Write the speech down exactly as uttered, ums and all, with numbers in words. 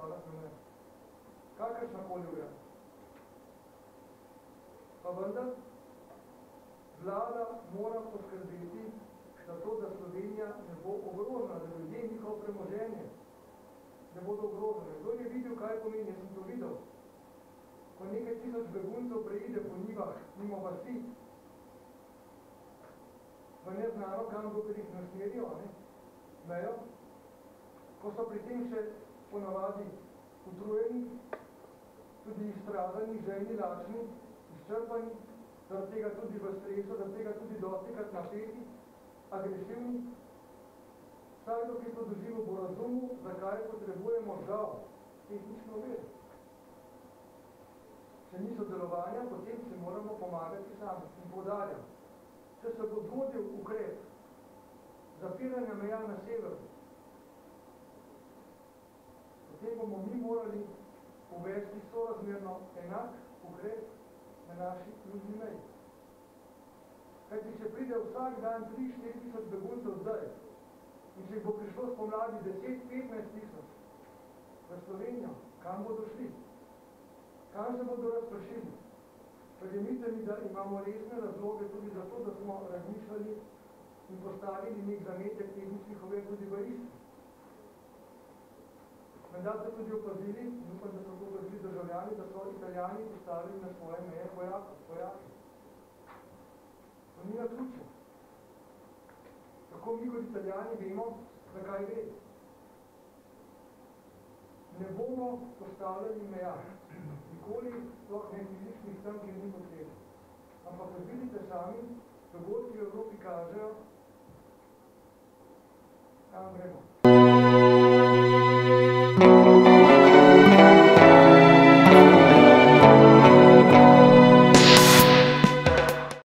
postavljati na mejo. Kakršna koli ura. Pa vendar, vlada mora poskrbeti za to, da Slovenija ne bo ogrožena, da ljudje njihovo premoženje ne bodo ogrožene. Kdo je videl, kaj pomeni? Jaz sem to videl. Ko nekaj tisoč beguncev preide po njivah, mimo vasi, v neznano, kam dokaj jih nasmerijo, ne? Mejo, ko so pri tem še ponavadi utrujeni, tudi izstradani, željni, lačni, izčrpani, zaradi tega tudi v stresu, zaradi tega tudi dostikrat napeti, agresivni. Vsakdo, ki to doživo, bo razumel, zakaj potrebujemo žal tehnično vedo. Če ni sodelovanja, potem se moramo pomagati sami. In poudarjam, če se bo zgodil ukrep zapiranja meja na severu, potem bomo mi morali uvesti sorazmerno enak ukrep na naši južni meji. Kajti, če pride vsak dan tri do štiri tisoč beguncev zdaj in če bo prišlo spomladi deset do petnajst tisoč v Slovenijo, kam bodo šli? Kam se bodo razpršili? Verjemite mi, da imamo resne razloge tudi za to, da smo razmišljali in postavili nek zametek tehničnih ovir tudi v Istri. Menda ste tudi opazili, upam, da so to opazili državljani, da so Italijani postavili na svoje meje vojake. To ni naključje. Tako mi kot Italijani vemo, zakaj gre. Ne bomo postavljali meja. Nikoli sploh ne fizičnih tam, kjer ni potrebno. Ampak vidite sami, dogodki v Evropi kažejo, kam gremo.